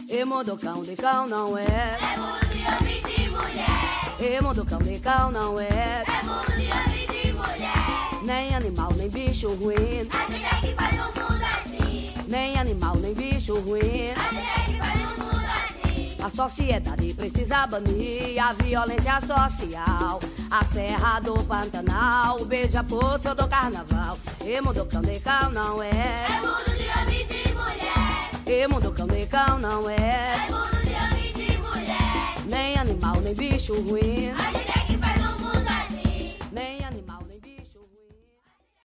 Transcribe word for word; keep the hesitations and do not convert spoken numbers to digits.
E mundo cão de cão não é. É mundo de homem e de mulher. E mundo cão de cão não é. É mundo de homem e de mulher. Nem animal, nem bicho ruim. A gente é que faz um mundo assim. Nem animal, nem bicho ruim. A gente é que faz um mundo assim. A sociedade precisa banir a violência social. A Serra do Pantanal, o beija-poço do Carnaval. E mundo cão de cão não é. É mundo de homem e de mulher. E mundo cão de cão não é. É mundo de homem e de mulher. Nem animal, nem bicho ruim. A